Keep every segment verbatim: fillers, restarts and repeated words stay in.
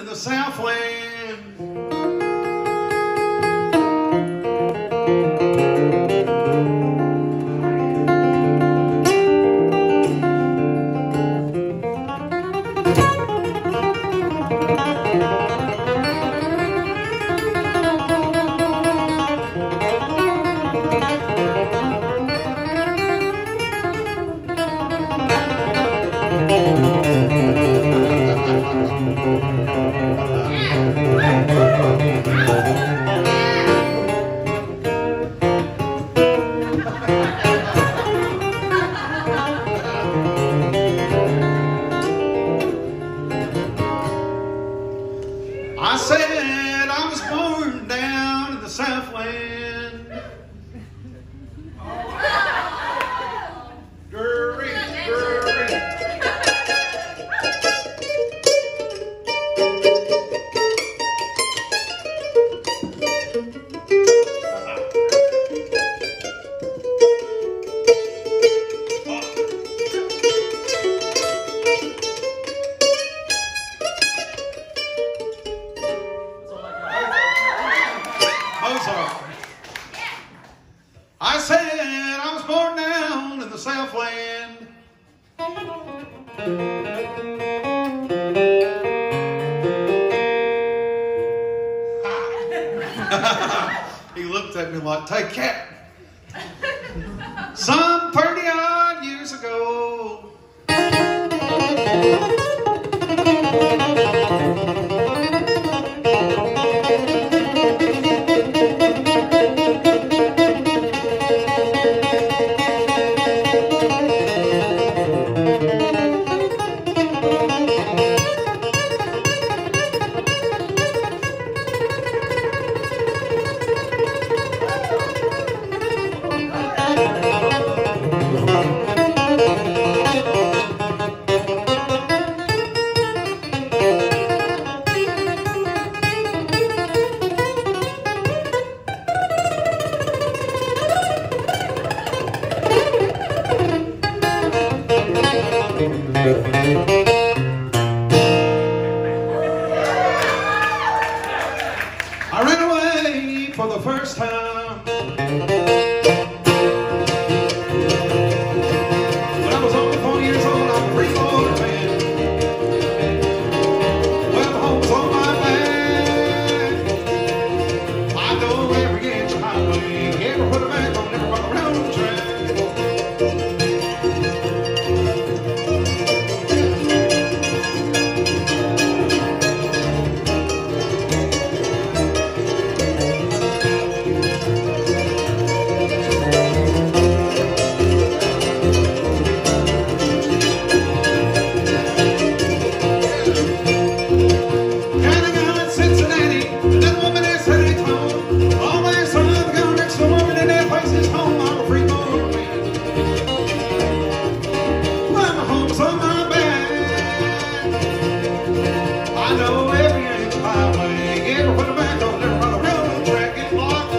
the Southland. I said I was born down in the Southland. Drury, Drury. I said I was born down in the Southland. He looked at me like, take cat. Some thirty odd years ago. I ran away for the first time when I was only four years old. I'm a Freeborn man. Well, the home's on my back. I know every inch of highway, every foot of back on every rock around the track. I know every inch of highway, every foot of back on every rock around the track is locked.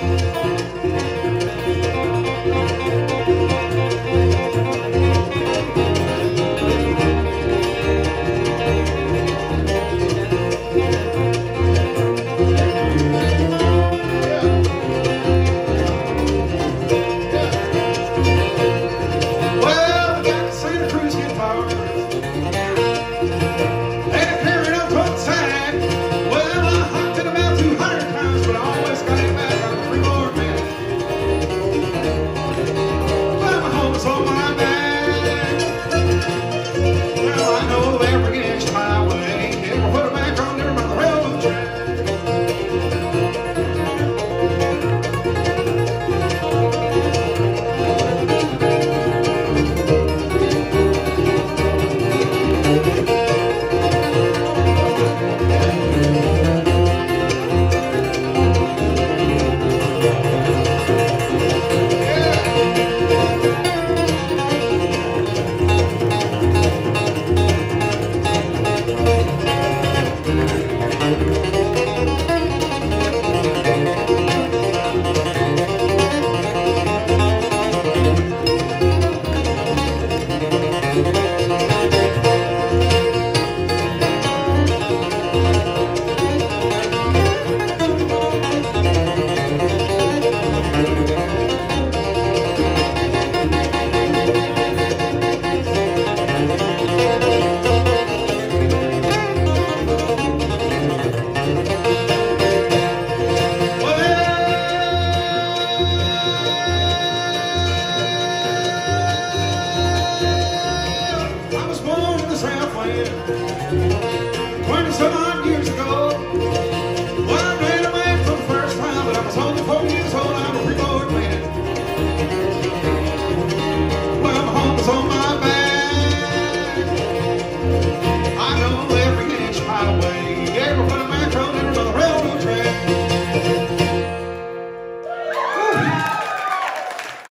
Well, I got to see the cruise guitars. They carried up to the man.